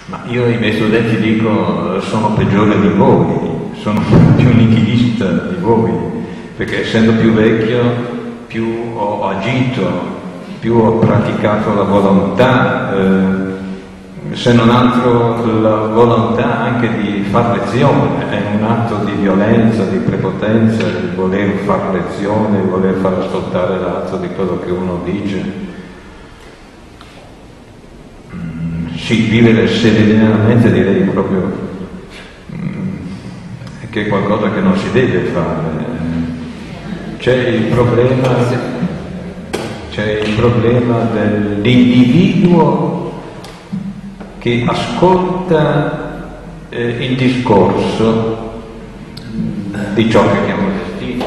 Ma io ai miei studenti dico sono peggiore di voi, sono più nichilista di voi, perché essendo più vecchio, più ho agito, più ho praticato la volontà, se non altro la volontà anche di far lezione, è un atto di violenza, di prepotenza, di voler far lezione, di voler far ascoltare l'altro di quello che uno dice. Sì, vivere serenamente direi proprio che è qualcosa che non si deve fare. C'è il problema dell'individuo che ascolta il discorso di ciò che chiamo destino.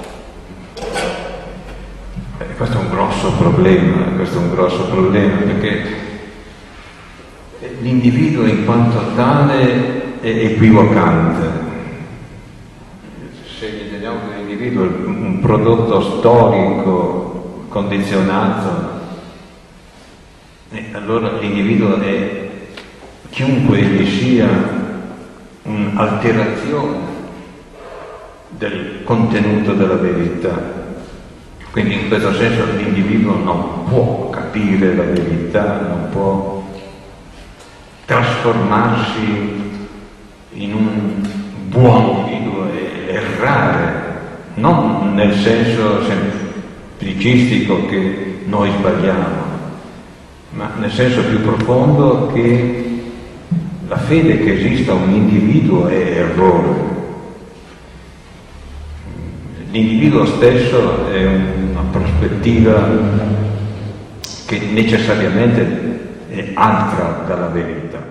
Questo è un grosso problema, perché l'individuo in quanto tale è equivocante. Se riteniamo che l'individuo è un prodotto storico condizionato, allora l'individuo è, chiunque egli sia, un'alterazione del contenuto della verità. Quindi in questo senso l'individuo non può capire la verità, non può trasformarsi in un buon individuo e errare, non nel senso semplicistico che noi sbagliamo, ma nel senso più profondo che la fede che esista un individuo è errore. L'individuo stesso è una prospettiva che necessariamente è altra dalla verità.